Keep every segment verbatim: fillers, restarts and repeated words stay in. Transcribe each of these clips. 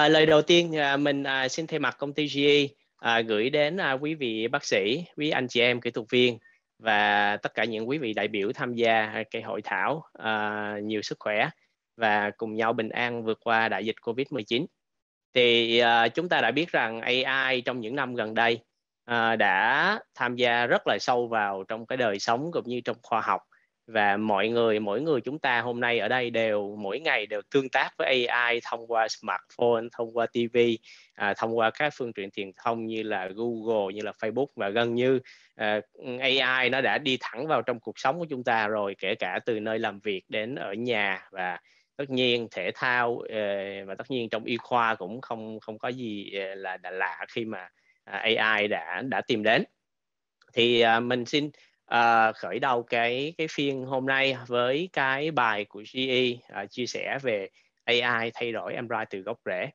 À, lời đầu tiên à, mình à, xin thay mặt công ty giê e à, gửi đến à, quý vị bác sĩ, quý anh chị em kỹ thuật viên và tất cả những quý vị đại biểu tham gia cái hội thảo à, nhiều sức khỏe và cùng nhau bình an vượt qua đại dịch Covid mười chín. Thì à, chúng ta đã biết rằng a i trong những năm gần đây à, đã tham gia rất là sâu vào trong cái đời sống cũng như trong khoa học. Và mọi người, mỗi người chúng ta hôm nay ở đây đều mỗi ngày đều tương tác với a i thông qua smartphone, thông qua ti vi, à, thông qua các phương tiện truyền thông như là Google, như là Facebook, và gần như à, a i nó đã đi thẳng vào trong cuộc sống của chúng ta rồi, kể cả từ nơi làm việc đến ở nhà. Và tất nhiên thể thao và tất nhiên trong y khoa cũng không không có gì là, là lạ khi mà a i đã đã tìm đến. Thì à, mình xin à, khởi đầu cái cái phiên hôm nay với cái bài của giê e à, chia sẻ về a i thay đổi Android từ gốc rễ.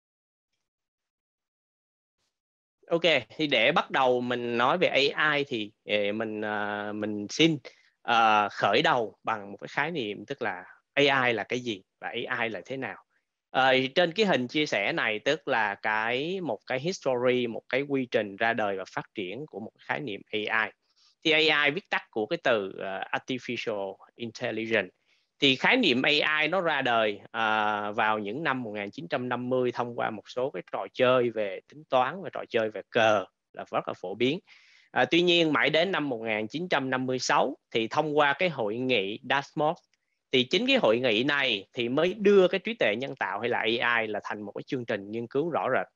Ok, thì để bắt đầu mình nói về a i thì mình à, mình xin à, khởi đầu bằng một cái khái niệm, tức là a i là cái gì và a i là thế nào. À, trên cái hình chia sẻ này tức là cái một cái history, một cái quy trình ra đời và phát triển của một khái niệm a i. Thì a i viết tắt của cái từ uh, Artificial Intelligence. Thì khái niệm a i nó ra đời uh, vào những năm một nghìn chín trăm năm mươi thông qua một số cái trò chơi về tính toán và trò chơi về cờ là rất là phổ biến. À, tuy nhiên mãi đến năm một nghìn chín trăm năm mươi sáu thì thông qua cái hội nghị Dartmouth, thì chính cái hội nghị này thì mới đưa cái trí tuệ nhân tạo hay là a i là thành một cái chương trình nghiên cứu rõ rệt.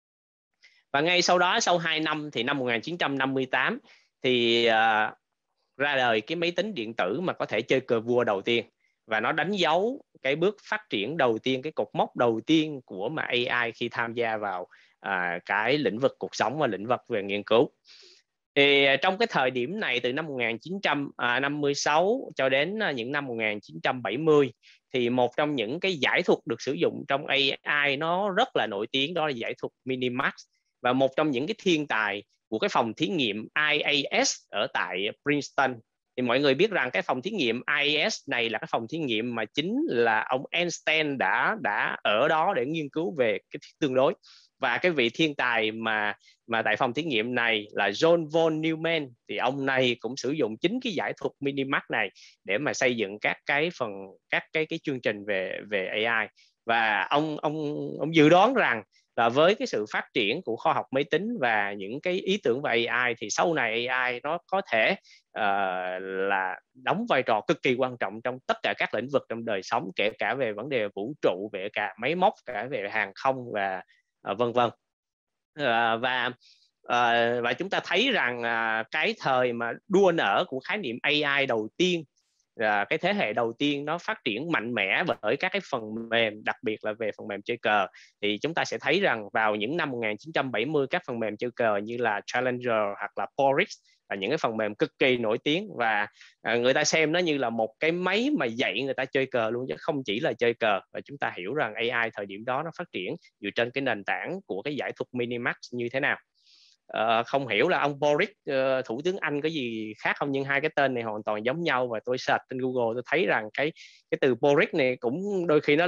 Và ngay sau đó, sau hai năm thì năm một nghìn chín trăm năm mươi tám thì uh, ra đời cái máy tính điện tử mà có thể chơi cờ vua đầu tiên, và nó đánh dấu cái bước phát triển đầu tiên, cái cột mốc đầu tiên của mà a i khi tham gia vào uh, cái lĩnh vực cuộc sống và lĩnh vực về nghiên cứu. Thì trong cái thời điểm này, từ năm một nghìn chín trăm năm mươi sáu cho đến những năm một nghìn chín trăm bảy mươi, thì một trong những cái giải thuật được sử dụng trong a i nó rất là nổi tiếng, đó là giải thuật Minimax. Và một trong những cái thiên tài của cái phòng thí nghiệm i a ét ở tại Princeton, thì mọi người biết rằng cái phòng thí nghiệm i a ét này là cái phòng thí nghiệm mà chính là ông Einstein đã đã ở đó để nghiên cứu về cái tương đối. Và cái vị thiên tài mà mà tại phòng thí nghiệm này là John von Neumann, thì ông này cũng sử dụng chính cái giải thuật Minimax này để mà xây dựng các cái phần các cái cái chương trình về về a i. Và ông ông ông dự đoán rằng là với cái sự phát triển của khoa học máy tính và những cái ý tưởng về a i, thì sau này a i nó có thể uh, là đóng vai trò cực kỳ quan trọng trong tất cả các lĩnh vực trong đời sống, kể cả về vấn đề vũ trụ, về cả máy móc, cả về hàng không và uh, vân vân. Uh, và uh, và chúng ta thấy rằng uh, cái thời mà đua nở của khái niệm a i đầu tiên, là cái thế hệ đầu tiên nó phát triển mạnh mẽ bởi các cái phần mềm, đặc biệt là về phần mềm chơi cờ. Thì chúng ta sẽ thấy rằng vào những năm một nghìn chín trăm bảy mươi, các phần mềm chơi cờ như là Challenger hoặc là Porix là những cái phần mềm cực kỳ nổi tiếng, và à, người ta xem nó như là một cái máy mà dạy người ta chơi cờ luôn, chứ không chỉ là chơi cờ. Và chúng ta hiểu rằng a i thời điểm đó nó phát triển dựa trên cái nền tảng của cái giải thuật Minimax như thế nào. Uh, không hiểu là ông Boris, uh, thủ tướng Anh có gì khác không, nhưng hai cái tên này hoàn toàn giống nhau. Và tôi search trên Google tôi thấy rằng cái cái từ Boris này cũng đôi khi nó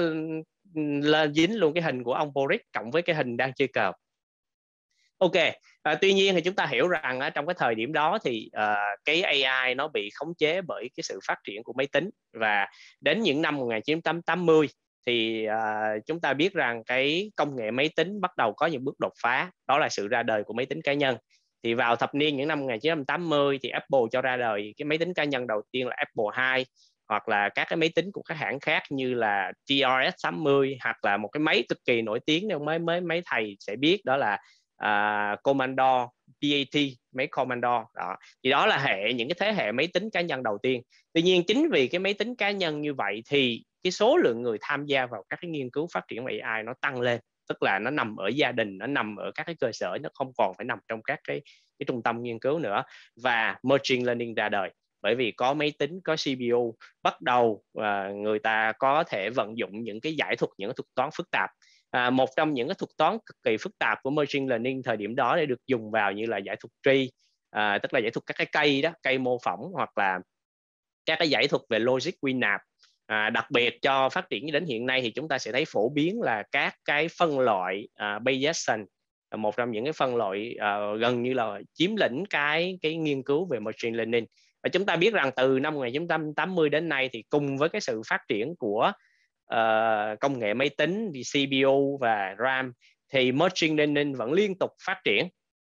lên dính luôn cái hình của ông Boris cộng với cái hình đang chơi cờ. Ok, uh, tuy nhiên thì chúng ta hiểu rằng uh, trong cái thời điểm đó thì uh, cái a i nó bị khống chế bởi cái sự phát triển của máy tính. Và đến những năm một nghìn chín trăm tám mươi thì uh, chúng ta biết rằng cái công nghệ máy tính bắt đầu có những bước đột phá, đó là sự ra đời của máy tính cá nhân. Thì vào thập niên những năm một nghìn chín trăm tám mươi thì Apple cho ra đời cái máy tính cá nhân đầu tiên là Apple hai, hoặc là các cái máy tính của các hãng khác như là tê rờ ét tám mươi, hoặc là một cái máy cực kỳ nổi tiếng nếu mấy mấy mấy thầy sẽ biết, đó là uh, Commodore pê a tê, máy Commodore đó. Thì đó là hệ những cái thế hệ máy tính cá nhân đầu tiên. Tuy nhiên chính vì cái máy tính cá nhân như vậy thì cái số lượng người tham gia vào các cái nghiên cứu phát triển a i nó tăng lên, tức là nó nằm ở gia đình, nó nằm ở các cái cơ sở, nó không còn phải nằm trong các cái, cái trung tâm nghiên cứu nữa. Và machine learning ra đời bởi vì có máy tính, có xê pê u, bắt đầu à, người ta có thể vận dụng những cái giải thuật, những cái thuật toán phức tạp. À, một trong những cái thuật toán cực kỳ phức tạp của machine learning thời điểm đó để được dùng vào như là giải thuật tree, à, tức là giải thuật các cái cây đó, cây mô phỏng, hoặc là các cái giải thuật về logic quy nạp, À, đặc biệt cho phát triển đến hiện nay thì chúng ta sẽ thấy phổ biến là các cái phân loại uh, Bayesian, một trong những cái phân loại uh, gần như là chiếm lĩnh cái cái nghiên cứu về machine learning. Và chúng ta biết rằng từ năm một nghìn chín trăm tám mươi đến nay thì cùng với cái sự phát triển của uh, công nghệ máy tính, xê pê u và RAM, thì machine learning vẫn liên tục phát triển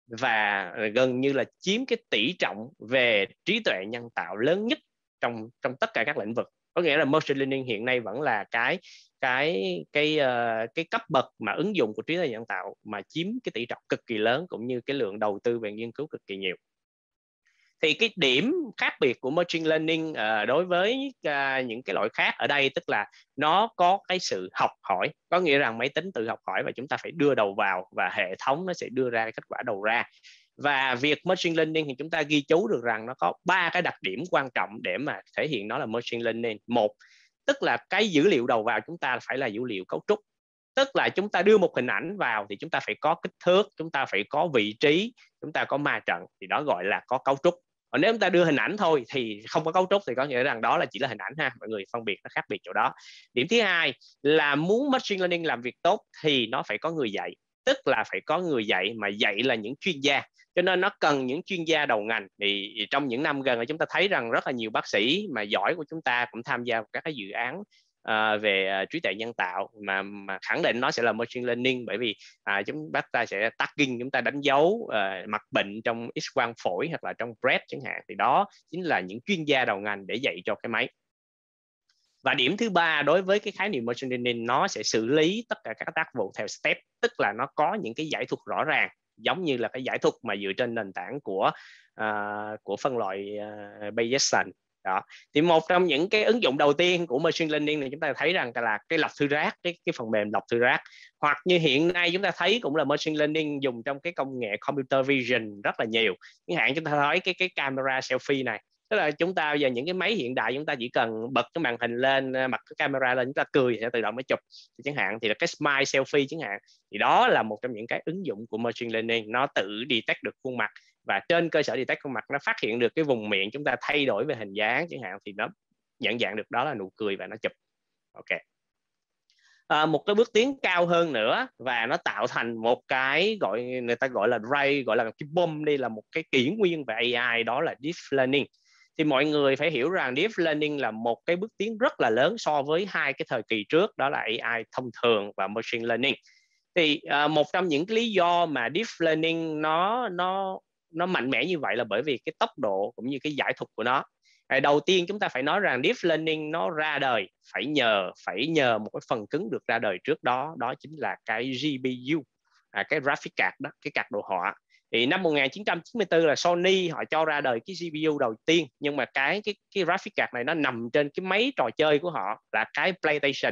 và gần như là chiếm cái tỷ trọng về trí tuệ nhân tạo lớn nhất trong trong tất cả các lĩnh vực. Có nghĩa là machine learning hiện nay vẫn là cái cái cái uh, cái cấp bậc mà ứng dụng của trí tuệ nhân tạo mà chiếm cái tỷ trọng cực kỳ lớn, cũng như cái lượng đầu tư về nghiên cứu cực kỳ nhiều. Thì cái điểm khác biệt của machine learning uh, đối với uh, những cái loại khác ở đây, tức là nó có cái sự học hỏi, có nghĩa rằng máy tính tự học hỏi và chúng ta phải đưa đầu vào và hệ thống nó sẽ đưa ra kết quả đầu ra. Và việc machine learning thì chúng ta ghi chú được rằng nó có ba cái đặc điểm quan trọng để mà thể hiện nó là machine learning. Một, tức là cái dữ liệu đầu vào chúng ta phải là dữ liệu cấu trúc, tức là chúng ta đưa một hình ảnh vào thì chúng ta phải có kích thước, chúng ta phải có vị trí, chúng ta có ma trận, thì đó gọi là có cấu trúc. Còn nếu chúng ta đưa hình ảnh thôi thì không có cấu trúc thì có nghĩa rằng đó là chỉ là hình ảnh ha, mọi người phân biệt nó khác biệt chỗ đó. Điểm thứ hai là muốn machine learning làm việc tốt thì nó phải có người dạy, tức là phải có người dạy mà dạy là những chuyên gia, cho nên nó cần những chuyên gia đầu ngành. Thì trong những năm gần chúng ta thấy rằng rất là nhiều bác sĩ mà giỏi của chúng ta cũng tham gia vào các cái dự án Uh, về uh, trí tuệ nhân tạo mà, mà khẳng định nó sẽ là machine learning, bởi vì uh, chúng bác ta sẽ tagging, chúng ta đánh dấu uh, mặt bệnh trong X-quang phổi hoặc là trong breath chẳng hạn, thì đó chính là những chuyên gia đầu ngành để dạy cho cái máy. Và điểm thứ ba đối với cái khái niệm machine learning, nó sẽ xử lý tất cả các tác vụ theo step, tức là nó có những cái giải thuật rõ ràng, giống như là cái giải thuật mà dựa trên nền tảng của uh, của phân loại uh, Bayesian. Đó. Thì một trong những cái ứng dụng đầu tiên của machine learning này chúng ta thấy rằng là cái lọc thư rác, cái, cái phần mềm lọc thư rác, hoặc như hiện nay chúng ta thấy cũng là machine learning dùng trong cái công nghệ computer vision rất là nhiều. Chẳng hạn chúng ta thấy cái cái camera selfie này, tức là chúng ta bây giờ những cái máy hiện đại chúng ta chỉ cần bật cái màn hình lên, bật cái camera lên, chúng ta cười thì sẽ tự động nó chụp, thì chẳng hạn thì là cái smile selfie chẳng hạn, thì đó là một trong những cái ứng dụng của machine learning. Nó tự detect được khuôn mặt và trên cơ sở detect khuôn mặt nó phát hiện được cái vùng miệng chúng ta thay đổi về hình dáng chẳng hạn, thì nó nhận dạng được đó là nụ cười và nó chụp. Ok. À, một cái bước tiến cao hơn nữa và nó tạo thành một cái gọi người ta gọi là ray, gọi là cái bomb, đây là một cái kỷ nguyên về a i, đó là deep learning. Thì mọi người phải hiểu rằng deep learning là một cái bước tiến rất là lớn so với hai cái thời kỳ trước, đó là a i thông thường và machine learning. Thì uh, một trong những cái lý do mà deep learning nó nó nó mạnh mẽ như vậy là bởi vì cái tốc độ cũng như cái giải thuật của nó. À, đầu tiên chúng ta phải nói rằng deep learning nó ra đời phải nhờ phải nhờ một cái phần cứng được ra đời trước đó, đó chính là cái giê pê u, à, cái graphic card đó, cái card đồ họa. Thì năm một nghìn chín trăm chín mươi tư là Sony họ cho ra đời cái giê pê u đầu tiên, nhưng mà cái cái cái graphic card này nó nằm trên cái máy trò chơi của họ là cái PlayStation.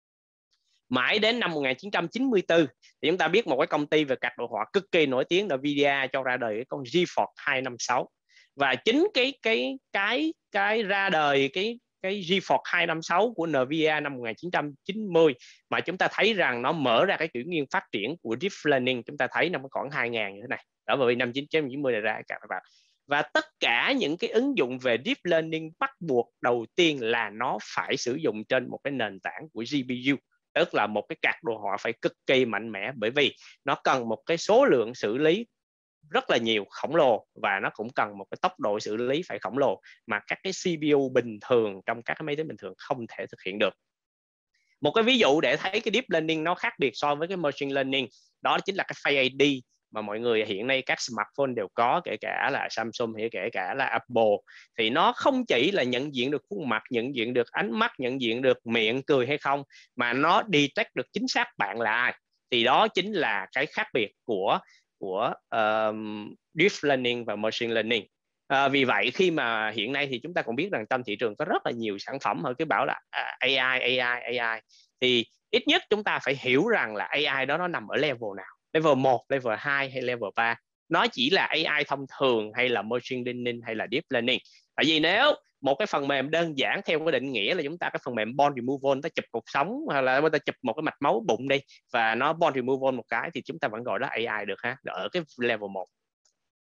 Mãi đến năm một nghìn chín trăm chín mươi tư thì chúng ta biết một cái công ty về card đồ họa cực kỳ nổi tiếng là Nvidia cho ra đời cái con GeForce hai năm sáu. Và chính cái cái cái cái ra đời cái cái GeForce hai năm sáu của Nvidia năm một nghìn chín trăm chín mươi mà chúng ta thấy rằng nó mở ra cái kỷ nguyên phát triển của deep learning. Chúng ta thấy năm khoảng hai nghìn như thế này. Đó, bởi vì năm một nghìn chín trăm chín mươi này ra các bạn. Và tất cả những cái ứng dụng về deep learning bắt buộc đầu tiên là nó phải sử dụng trên một cái nền tảng của giê pê u, tức là một cái card đồ họa phải cực kỳ mạnh mẽ, bởi vì nó cần một cái số lượng xử lý rất là nhiều, khổng lồ, và nó cũng cần một cái tốc độ xử lý phải khổng lồ mà các cái xê pê u bình thường trong các cái máy tính bình thường không thể thực hiện được. Một cái ví dụ để thấy cái deep learning nó khác biệt so với cái machine learning, đó chính là cái Face ai đi mà mọi người hiện nay các smartphone đều có, kể cả là Samsung hay kể cả là Apple. Thì nó không chỉ là nhận diện được khuôn mặt, nhận diện được ánh mắt, nhận diện được miệng cười hay không, mà nó detect được chính xác bạn là ai. Thì đó chính là cái khác biệt của của um, deep learning và machine learning. À, vì vậy khi mà hiện nay thì chúng ta cũng biết rằng trong thị trường có rất là nhiều sản phẩm họ cứ bảo là a i, a i, a i, thì ít nhất chúng ta phải hiểu rằng là a i đó nó nằm ở level nào, level một, level hai hay level ba. Nó chỉ là a i thông thường hay là machine learning hay là deep learning. Tại vì nếu một cái phần mềm đơn giản theo cái định nghĩa là chúng ta cái phần mềm bone removal, ta chụp cột sống hoặc là ta chụp một cái mạch máu bụng đi và nó bone removal một cái thì chúng ta vẫn gọi đó a i được ha, ở cái level một.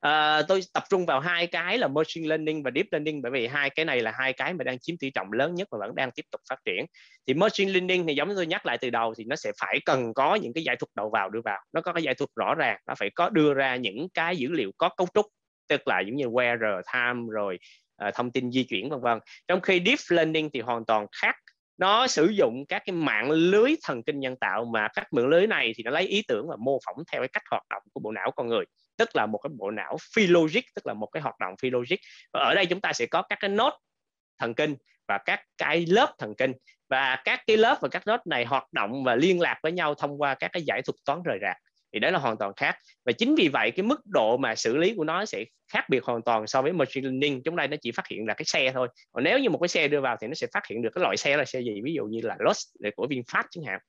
À, tôi tập trung vào hai cái là machine learning và deep learning, bởi vì hai cái này là hai cái mà đang chiếm tỷ trọng lớn nhất và vẫn đang tiếp tục phát triển. Thì machine learning thì giống như tôi nhắc lại từ đầu, thì nó sẽ phải cần có những cái giải thuật đầu vào đưa vào, nó có cái giải thuật rõ ràng, nó phải có đưa ra những cái dữ liệu có cấu trúc, tức là giống như where, time, rồi uh, thông tin di chuyển vân vân. Trong khi deep learning thì hoàn toàn khác, nó sử dụng các cái mạng lưới thần kinh nhân tạo, mà các mạng lưới này thì nó lấy ý tưởng và mô phỏng theo cái cách hoạt động của bộ não con người, tức là một cái bộ não phi logic, tức là một cái hoạt động phi logic. Và ở đây chúng ta sẽ có các cái node thần kinh và các cái lớp thần kinh, và các cái lớp và các node này hoạt động và liên lạc với nhau thông qua các cái giải thuật toán rời rạc. Thì đấy là hoàn toàn khác, và chính vì vậy cái mức độ mà xử lý của nó sẽ khác biệt hoàn toàn so với machine learning. Trong đây nó chỉ phát hiện là cái xe thôi, còn nếu như một cái xe đưa vào thì nó sẽ phát hiện được cái loại xe là xe gì, ví dụ như là Lotus của VinFast chẳng hạn.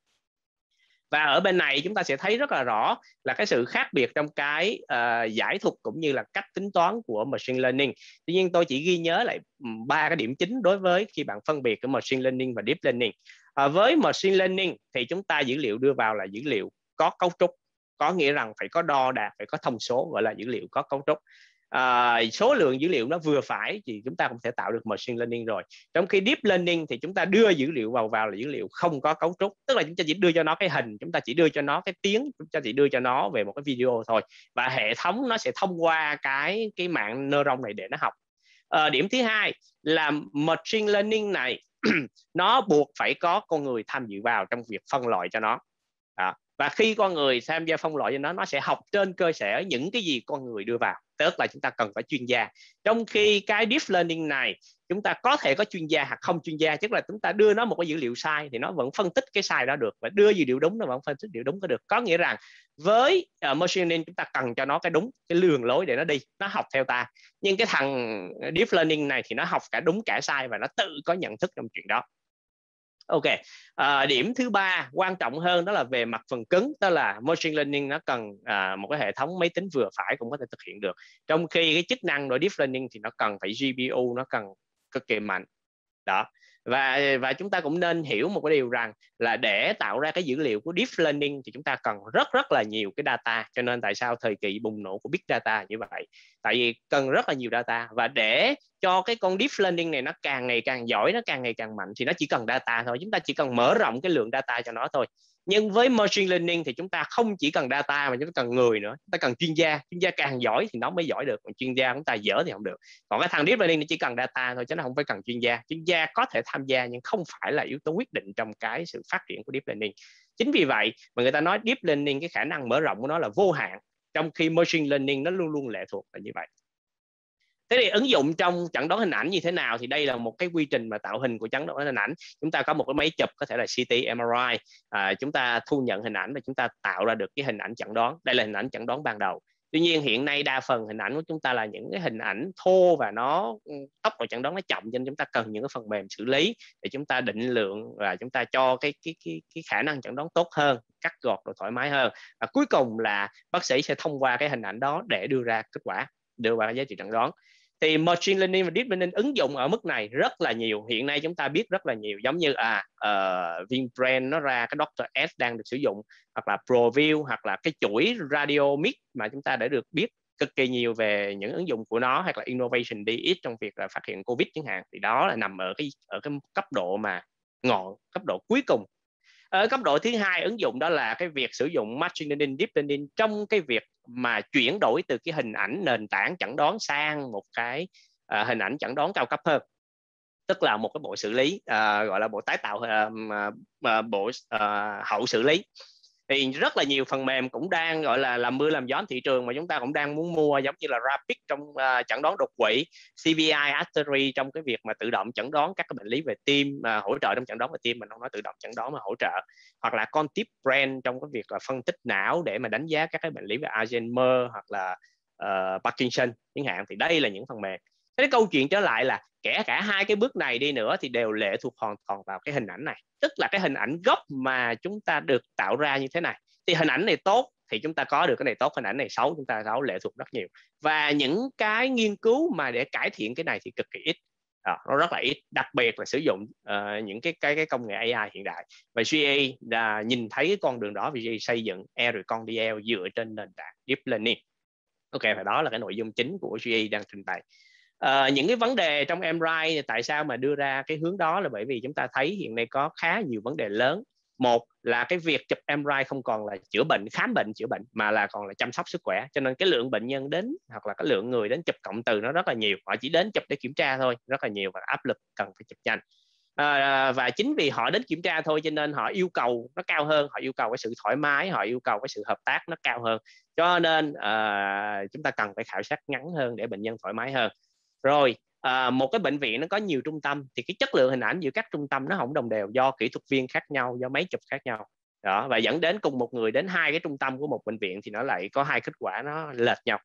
Và ở bên này chúng ta sẽ thấy rất là rõ là cái sự khác biệt trong cái uh, giải thuật cũng như là cách tính toán của machine learning. Tuy nhiên tôi chỉ ghi nhớ lại ba cái điểm chính đối với khi bạn phân biệt cái machine learning và deep learning. Uh, với machine learning thì chúng ta dữ liệu đưa vào là dữ liệu có cấu trúc, có nghĩa rằng phải có đo đạc, phải có thông số, gọi là dữ liệu có cấu trúc. À, số lượng dữ liệu nó vừa phải thì chúng ta cũng thể tạo được machine learning rồi. Trong khi deep learning thì chúng ta đưa dữ liệu vào vào là dữ liệu không có cấu trúc, tức là chúng ta chỉ đưa cho nó cái hình, chúng ta chỉ đưa cho nó cái tiếng, chúng ta chỉ đưa cho nó về một cái video thôi, và hệ thống nó sẽ thông qua cái cái mạng neuron này để nó học. À, điểm thứ hai là machine learning này nó buộc phải có con người tham dự vào trong việc phân loại cho nó. Đó. Và khi con người tham gia phân loại cho nó, nó sẽ học trên cơ sở những cái gì con người đưa vào, tức là chúng ta cần phải chuyên gia. Trong khi cái deep learning này chúng ta có thể có chuyên gia hoặc không chuyên gia, tức là chúng ta đưa nó một cái dữ liệu sai thì nó vẫn phân tích cái sai đó được, và đưa dữ liệu đúng nó vẫn phân tích dữ liệu đúng có được. Có nghĩa rằng với uh, machine learning chúng ta cần cho nó cái đúng, cái đường lối để nó đi, nó học theo ta. Nhưng cái thằng deep learning này thì nó học cả đúng cả sai và nó tự có nhận thức trong chuyện đó. Ok, à, điểm thứ ba quan trọng hơn đó là về mặt phần cứng, đó là machine learning nó cần à, một cái hệ thống máy tính vừa phải cũng có thể thực hiện được, trong khi cái chức năng của deep learning thì nó cần phải giê pê u, nó cần cực kỳ mạnh đó. Và và chúng ta cũng nên hiểu một cái điều rằng là để tạo ra cái dữ liệu của deep learning thì chúng ta cần rất rất là nhiều cái data, cho nên tại sao thời kỳ bùng nổ của big data như vậy, tại vì cần rất là nhiều data. Và để cho cái con deep learning này nó càng ngày càng giỏi, nó càng ngày càng mạnh thì nó chỉ cần data thôi, chúng ta chỉ cần mở rộng cái lượng data cho nó thôi. Nhưng với machine learning thì chúng ta không chỉ cần data mà chúng ta cần người nữa, chúng ta cần chuyên gia, chuyên gia càng giỏi thì nó mới giỏi được, còn chuyên gia chúng ta dở thì không được. Còn cái thằng deep learning nó chỉ cần data thôi chứ nó không phải cần chuyên gia. Chuyên gia có thể tham gia nhưng không phải là yếu tố quyết định trong cái sự phát triển của deep learning. Chính vì vậy mà người ta nói deep learning cái khả năng mở rộng của nó là vô hạn, trong khi machine learning nó luôn luôn lệ thuộc là như vậy. Thế thì ứng dụng trong chẩn đoán hình ảnh như thế nào? Thì đây là một cái quy trình mà tạo hình của chẩn đoán hình ảnh. Chúng ta có một cái máy chụp, có thể là xê tê, em rờ i, à, chúng ta thu nhận hình ảnh và chúng ta tạo ra được cái hình ảnh chẩn đoán. Đây là hình ảnh chẩn đoán ban đầu. Tuy nhiên hiện nay đa phần hình ảnh của chúng ta là những cái hình ảnh thô và nó tốc độ chẩn đoán nó chậm, cho nên chúng ta cần những cái phần mềm xử lý để chúng ta định lượng và chúng ta cho cái cái cái cái khả năng chẩn đoán tốt hơn, cắt gọt rồi thoải mái hơn. Và cuối cùng là bác sĩ sẽ thông qua cái hình ảnh đó để đưa ra kết quả, đưa ra giá trị chẩn đoán. Thì machine learning và deep learning ứng dụng ở mức này rất là nhiều. Hiện nay chúng ta biết rất là nhiều, giống như à uh, Vinbrand nó ra cái Doctor S đang được sử dụng, hoặc là ProView, hoặc là cái chuỗi RadioMix mà chúng ta đã được biết cực kỳ nhiều về những ứng dụng của nó, hoặc là Innovation đê ích trong việc là phát hiện Covid chẳng hạn. Thì đó là nằm ở cái ở cái cấp độ mà ngọn, cấp độ cuối cùng. Ở cấp độ thứ hai ứng dụng đó là cái việc sử dụng machine learning, deep learning trong cái việc mà chuyển đổi từ cái hình ảnh nền tảng chẩn đoán sang một cái uh, hình ảnh chẩn đoán cao cấp hơn, tức là một cái bộ xử lý uh, gọi là bộ tái tạo, uh, uh, bộ uh, hậu xử lý. Thì rất là nhiều phần mềm cũng đang gọi là làm mưa làm gió thị trường mà chúng ta cũng đang muốn mua, giống như là Rapid trong uh, chẩn đoán đột quỵ, xê vê i Artery trong cái việc mà tự động chẩn đoán các cái bệnh lý về tim, uh, hỗ trợ trong chẩn đoán về tim, mình không nói tự động chẩn đoán mà hỗ trợ, hoặc là Contip Brain trong cái việc là phân tích não để mà đánh giá các cái bệnh lý về Alzheimer hoặc là uh, Parkinson chẳng hạn. Thì đây là những phần mềm. Thế cái câu chuyện trở lại là kể cả hai cái bước này đi nữa thì đều lệ thuộc hoàn toàn vào cái hình ảnh này, tức là cái hình ảnh gốc mà chúng ta được tạo ra như thế này. Thì hình ảnh này tốt thì chúng ta có được cái này tốt, hình ảnh này xấu chúng ta xấu, lệ thuộc rất nhiều. Và những cái nghiên cứu mà để cải thiện cái này thì cực kỳ ít, à, nó rất là ít, đặc biệt là sử dụng uh, những cái, cái cái công nghệ a i hiện đại. Và giê a đã nhìn thấy cái con đường đó vì giê a xây dựng Air Recon đê lờ dựa trên nền tảng Deep Learning. Ok, và đó là cái nội dung chính của giê e đang trình bày. À, những cái vấn đề trong em rờ i tại sao mà đưa ra cái hướng đó là bởi vì chúng ta thấy hiện nay có khá nhiều vấn đề lớn. Một là cái việc chụp em rờ i không còn là chữa bệnh, khám bệnh, chữa bệnh mà là còn là chăm sóc sức khỏe, cho nên cái lượng bệnh nhân đến hoặc là cái lượng người đến chụp cộng từ nó rất là nhiều. Họ chỉ đến chụp để kiểm tra thôi, rất là nhiều và áp lực cần phải chụp nhanh. À, và chính vì họ đến kiểm tra thôi cho nên họ yêu cầu nó cao hơn, họ yêu cầu cái sự thoải mái, họ yêu cầu cái sự hợp tác nó cao hơn, cho nên à, chúng ta cần phải khảo sát ngắn hơn để bệnh nhân thoải mái hơn. Rồi à, một cái bệnh viện nó có nhiều trung tâm thì cái chất lượng hình ảnh giữa các trung tâm nó không đồng đều do kỹ thuật viên khác nhau, do máy chụp khác nhau đó, và dẫn đến cùng một người đến hai cái trung tâm của một bệnh viện thì nó lại có hai kết quả nó lệch nhau.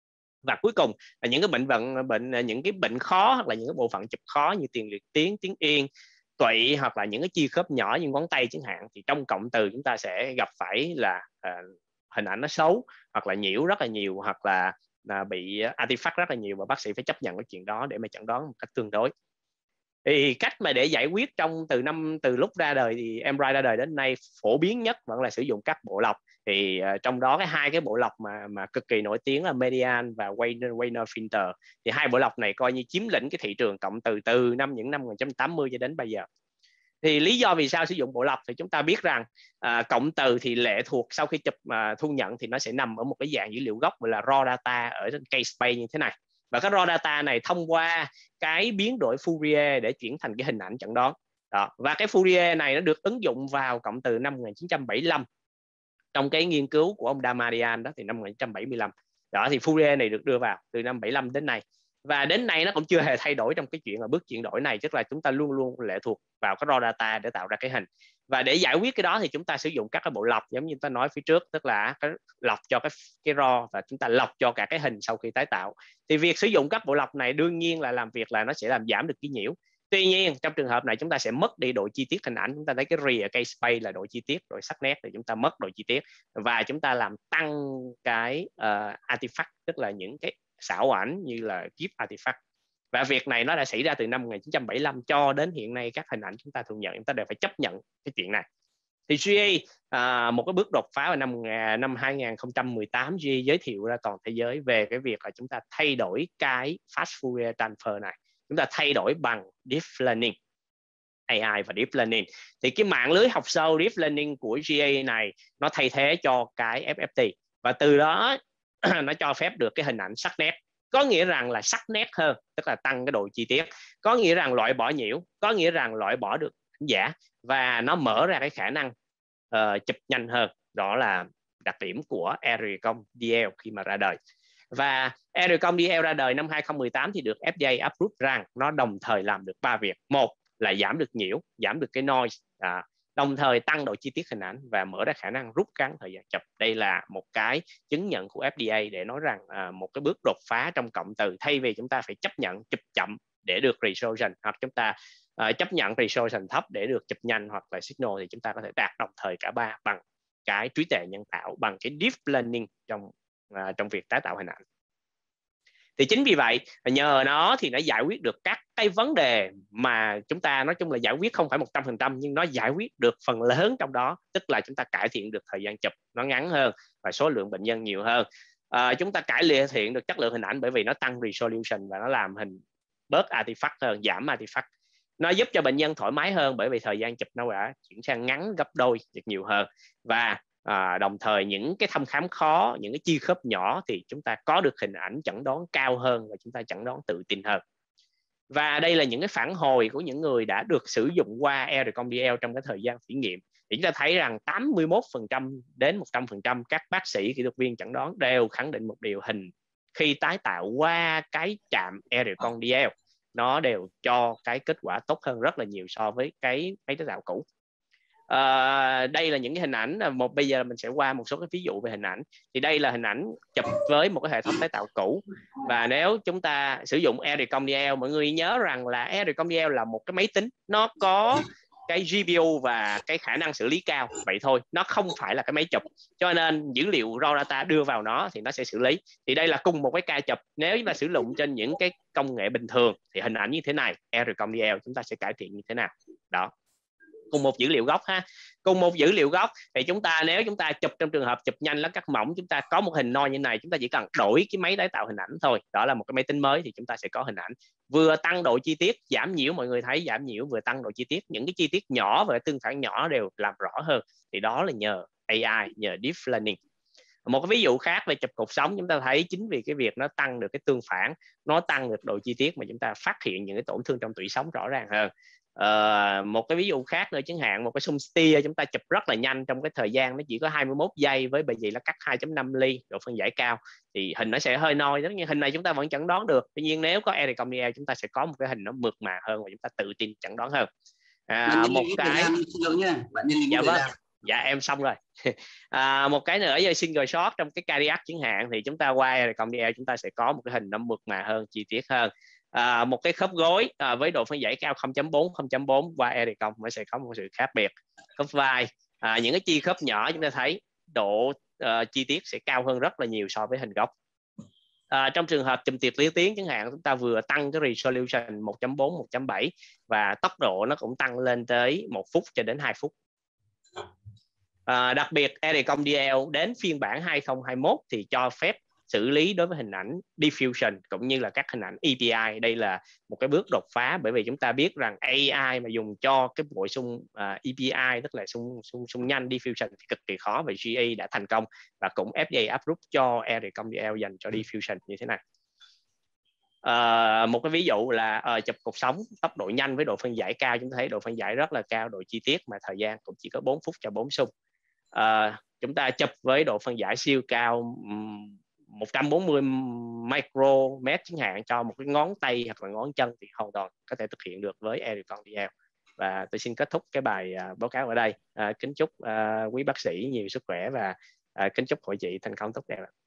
Và cuối cùng là những cái bệnh vận bệnh những cái bệnh khó hoặc là những cái bộ phận chụp khó như tiền liệt tuyến, tuyến yên, tụy hoặc là những cái chi khớp nhỏ như ngón tay chẳng hạn, thì trong cộng từ chúng ta sẽ gặp phải là uh, hình ảnh nó xấu hoặc là nhiễu rất là nhiều hoặc là, là bị artifact rất là nhiều, và bác sĩ phải chấp nhận cái chuyện đó để mà chẩn đoán một cách tương đối. Thì cách mà để giải quyết trong từ năm từ lúc ra đời thì em rờ i ra đời đến nay phổ biến nhất vẫn là sử dụng các bộ lọc. Thì uh, trong đó cái hai cái bộ lọc mà mà cực kỳ nổi tiếng là Median và Wayner, Wayner Filter, thì hai bộ lọc này coi như chiếm lĩnh cái thị trường cộng từ từ năm những năm một nghìn chín trăm tám mươi cho đến bây giờ. Thì lý do vì sao sử dụng bộ lọc thì chúng ta biết rằng à, cộng từ thì lệ thuộc sau khi chụp mà thu nhận thì nó sẽ nằm ở một cái dạng dữ liệu gốc gọi là raw data ở trên K-space như thế này, và cái raw data này thông qua cái biến đổi Fourier để chuyển thành cái hình ảnh chẩn đoán đó. Và cái Fourier này nó được ứng dụng vào cộng từ năm một nghìn chín trăm bảy mươi lăm trong cái nghiên cứu của ông Damadian đó, thì năm một nghìn chín trăm bảy mươi lăm đó thì Fourier này được đưa vào từ năm bảy mươi lăm đến nay, và đến nay nó cũng chưa hề thay đổi trong cái chuyện là bước chuyển đổi này, tức là chúng ta luôn luôn lệ thuộc vào cái raw data để tạo ra cái hình. Và để giải quyết cái đó thì chúng ta sử dụng các cái bộ lọc giống như ta nói phía trước, tức là cái lọc cho cái cái raw và chúng ta lọc cho cả cái hình sau khi tái tạo. Thì việc sử dụng các bộ lọc này đương nhiên là làm việc là nó sẽ làm giảm được cái nhiễu. Tuy nhiên trong trường hợp này chúng ta sẽ mất đi độ chi tiết hình ảnh. Chúng ta thấy cái rear case space là độ chi tiết, rồi sắc nét thì chúng ta mất độ chi tiết, và chúng ta làm tăng cái uh, artifact, tức là những cái xảo ảnh như là gift artifact. Và việc này nó đã xảy ra từ năm một nghìn chín trăm bảy mươi lăm cho đến hiện nay, các hình ảnh chúng ta thu nhận chúng ta đều phải chấp nhận cái chuyện này. Thì giê e à, một cái bước đột phá vào năm năm hai nghìn không trăm mười tám, giê e giới thiệu ra toàn thế giới về cái việc là chúng ta thay đổi cái fast Fourier transfer này, chúng ta thay đổi bằng deep learning, a i và deep learning. Thì cái mạng lưới học sâu deep learning của giê e này nó thay thế cho cái ép ép tê, và từ đó nó cho phép được cái hình ảnh sắc nét, có nghĩa rằng là sắc nét hơn, tức là tăng cái độ chi tiết, có nghĩa rằng loại bỏ nhiễu, có nghĩa rằng loại bỏ được ảnh giả, và nó mở ra cái khả năng uh, chụp nhanh hơn. Đó là đặc điểm của Aerocom đê lờ khi mà ra đời. Và Aerocom đê lờ ra đời năm hai nghìn không trăm mười tám thì được ép đê a approve rằng nó đồng thời làm được ba việc. Một là giảm được nhiễu, giảm được cái noise, à, đồng thời tăng độ chi tiết hình ảnh và mở ra khả năng rút ngắn thời gian chụp. Đây là một cái chứng nhận của ép đê a để nói rằng à, một cái bước đột phá trong cộng từ, thay vì chúng ta phải chấp nhận chụp chậm để được resolution, hoặc chúng ta à, chấp nhận resolution thấp để được chụp nhanh hoặc là signal, thì chúng ta có thể đạt đồng thời cả ba bằng cái trí tuệ nhân tạo, bằng cái deep learning trong à, trong việc tái tạo hình ảnh. Thì chính vì vậy nhờ nó thì nó giải quyết được các cái vấn đề mà chúng ta nói chung là giải quyết không phải một trăm phần trăm, nhưng nó giải quyết được phần lớn trong đó, tức là chúng ta cải thiện được thời gian chụp nó ngắn hơn và số lượng bệnh nhân nhiều hơn. À, chúng ta cải thiện được chất lượng hình ảnh bởi vì nó tăng resolution và nó làm hình bớt artifact hơn, giảm artifact. Nó giúp cho bệnh nhân thoải mái hơn bởi vì thời gian chụp nó đã chuyển sang ngắn gấp đôi, nhiều hơn. Và à, đồng thời những cái thăm khám khó, những cái chi khớp nhỏ thì chúng ta có được hình ảnh chẩn đoán cao hơn và chúng ta chẩn đoán tự tin hơn. Và đây là những cái phản hồi của những người đã được sử dụng qua Aerocom đê lờ trong cái thời gian thử nghiệm. Thì chúng ta thấy rằng tám mươi mốt phần trăm đến một trăm phần trăm các bác sĩ, kỹ thuật viên chẩn đoán đều khẳng định một điều: hình khi tái tạo qua cái trạm Aerocom đê lờ nó đều cho cái kết quả tốt hơn rất là nhiều so với cái máy tái tạo cũ. À, đây là những cái hình ảnh. Một bây giờ mình sẽ qua một số cái ví dụ về hình ảnh. Thì đây là hình ảnh chụp với một cái hệ thống tái tạo cũ, và nếu chúng ta sử dụng Aerocom đê lờ, mọi người nhớ rằng là Aerocom đê lờ là một cái máy tính, nó có cái giê pê u và cái khả năng xử lý cao, vậy thôi, nó không phải là cái máy chụp, cho nên dữ liệu raw data đưa vào nó thì nó sẽ xử lý. Thì đây là cùng một cái ca chụp, nếu chúng ta sử dụng trên những cái công nghệ bình thường thì hình ảnh như thế này, Aerocom đê lờ chúng ta sẽ cải thiện như thế nào đó. cùng một dữ liệu gốc ha. Cùng một dữ liệu gốc thì chúng ta nếu chúng ta chụp trong trường hợp chụp nhanh lá cắt mỏng, chúng ta có một hình noi như này, chúng ta chỉ cần đổi cái máy tái tạo hình ảnh thôi, đó là một cái máy tính mới thì chúng ta sẽ có hình ảnh vừa tăng độ chi tiết, giảm nhiễu, mọi người thấy giảm nhiễu vừa tăng độ chi tiết, những cái chi tiết nhỏ và tương phản nhỏ đều làm rõ hơn, thì đó là nhờ a i, nhờ deep learning. Một cái ví dụ khác về chụp cột sống, chúng ta thấy chính vì cái việc nó tăng được cái tương phản, nó tăng được độ chi tiết mà chúng ta phát hiện những cái tổn thương trong tủy sống rõ ràng hơn. À, một cái ví dụ khác nữa chẳng hạn một cái xung steer chúng ta chụp rất là nhanh, trong cái thời gian nó chỉ có hai mươi mốt giây với bề dày lá cắt hai chấm năm ly, độ phân giải cao, thì hình nó sẽ hơi noi, tất nhiên hình này chúng ta vẫn chẩn đoán được. Tuy nhiên nếu có e rờ đê lờ chúng ta sẽ có một cái hình nó mượt mà hơn và chúng ta tự tin chẩn đoán hơn. À, một cái bạn nhân dạ vâng dạ em xong rồi. À, một cái nữa với single shot trong cái cardiac chẳng hạn thì chúng ta qua e rờ đê lờ chúng ta sẽ có một cái hình nó mượt mà hơn, chi tiết hơn. À, một cái khớp gối à, với độ phân giải cao không chấm bốn không chấm bốn qua e rờ công nó sẽ có một sự khác biệt. Khớp vai, à, những cái chi khớp nhỏ chúng ta thấy độ uh, chi tiết sẽ cao hơn rất là nhiều so với hình gốc. À, trong trường hợp chụp tiệt lý tiến chẳng hạn, chúng ta vừa tăng cái resolution một chấm bốn, một chấm bảy và tốc độ nó cũng tăng lên tới một phút cho đến hai phút. À, đặc biệt e rờ đê lờ đến phiên bản hai không hai mốt thì cho phép xử lý đối với hình ảnh diffusion cũng như là các hình ảnh e pê i. Đây là một cái bước đột phá, bởi vì chúng ta biết rằng a i mà dùng cho cái bội xung uh, e pê i, tức là xung xung xung nhanh diffusion thì cực kỳ khó, và giê a đã thành công và cũng ép đê a approve cho e rờ đê lờ dành cho diffusion như thế này. Uh, một cái ví dụ là uh, chụp cột sống tốc độ nhanh với độ phân giải cao, chúng ta thấy độ phân giải rất là cao, độ chi tiết mà thời gian cũng chỉ có bốn phút cho bốn xung. Uh, chúng ta chụp với độ phân giải siêu cao um, một trăm bốn mươi micromet chẳng hạn cho một cái ngón tay hoặc là ngón chân thì hoàn toàn có thể thực hiện được với e rờ đê lờ. Và tôi xin kết thúc cái bài uh, báo cáo ở đây. Uh, kính chúc uh, quý bác sĩ nhiều sức khỏe và uh, kính chúc hội chị thành công tốt đẹp.